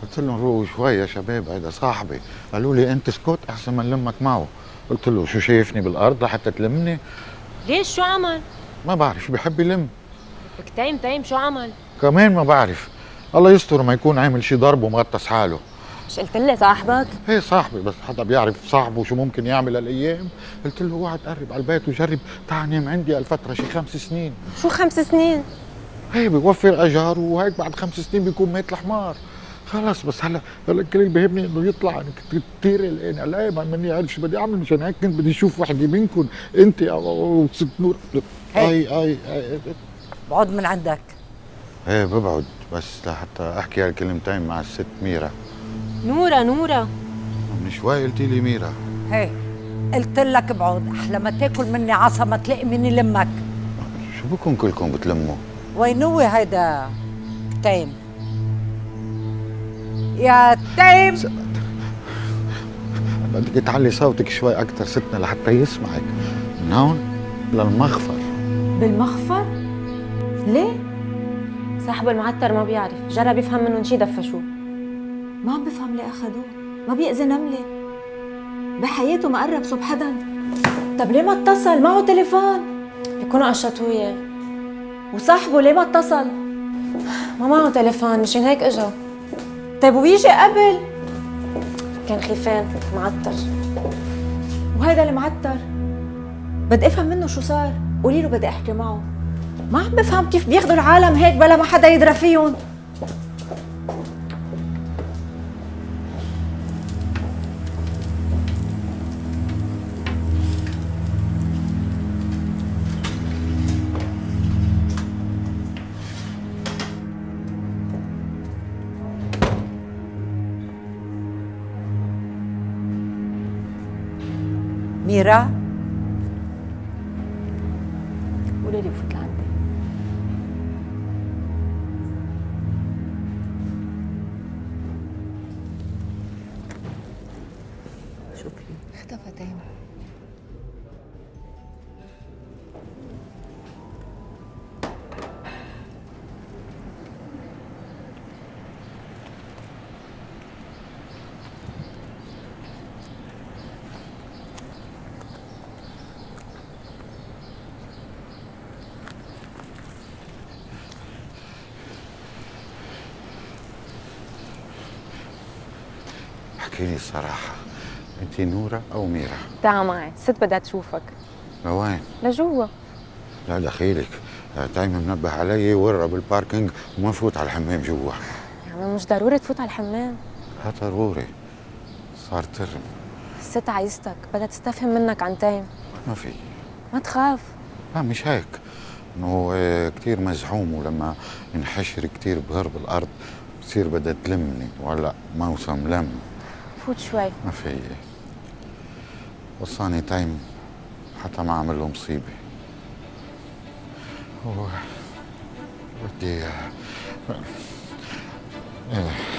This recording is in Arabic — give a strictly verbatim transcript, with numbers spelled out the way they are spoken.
قلت لهم روقوا شوي يا شباب، هذا صاحبي. قالوا لي انت اسكت احسن ما نلمك معه. قلت له شو شايفني بالارض لحتى تلمني؟ ليش شو عمل؟ ما بعرف، بحب يلم. كتيم تيم شو عمل؟ كمان ما بعرف. الله يستر ما يكون عامل شي ضرب ومغطس حاله. مش قلت لي صاحبك؟ ايه صاحبي، بس حدا بيعرف صاحبه شو ممكن يعمل هالايام؟ قلت له اوعى تقرب على البيت وجرب تعال نام عندي هالفتره شي خمس سنين. شو خمس سنين؟ هي بيوفر اجار وهيك بعد خمس سنين بيكون ميت الحمار. خلص بس هلا هلا كل اللي بيهمني انه يطلع. انا كنت كثير قلقان قلقان ما مني عارف شو بدي اعمل. مشان هيك كنت بدي اشوف وحده منكم انت او ست نور. اي اي اي بقعد من عندك. ايه ببعد بس لحتى احكي هالكلمتين مع الست ميرا. نورة نورة من شوي قلتي لي ميرا. هي قلت لك ابعد، احلى ما تاكل مني عصا ما تلاقي مين يلمك. شو بكون كلكم بتلموا؟ وين هو هيدا تيم؟ يا تيم س... بدك تعلي صوتك شوي اكثر ستنا لحتى يسمعك. من هون للمخفر. بالمخفر؟ ليه؟ صاحبه المعتر ما بيعرف، جرب يفهم منهم شي دفشوه. ما عم بفهم ليه اخذوه، ما بيأذي نملة بحياته ما قرب صوب حدا. طب ليه ما اتصل؟ معه تليفون. بيكونوا قشطوه اياه. وصاحبه ليه ما اتصل؟ ما معه تليفون مشان هيك اجا. طيب ويجي قبل؟ كان خيفان معتر. وهيدا المعتر بدي افهم منه شو صار. قولي له بدي احكي معه. ما عم بفهم كيف بياخذوا العالم هيك بلا ما حدا يدرى فيهم. ميرا قولي لي بفوت لعندي. شوفي اختفى تاني. احكي لي الصراحة، انت نورة أو ميرا؟ تعا معي، الست بدها تشوفك. لوين؟ لجوا. لا دخيلك، تايم منبه علي ورا بالباركينج وما فوت على الحمام جوا. يعني مش ضروري تفوت على الحمام. ها ضروري، صار ترم. الست عايزتك، بدها تستفهم منك عن تايم. ما في. ما تخاف. لا مش هيك، انه كثير مزحوم ولما ينحشر كثير بغرب الأرض بصير بدها تلمني وهلا موسم لم. فوت شوي. ما في. وصاني تايم حتى ما عمل له مصيبة. هو بدي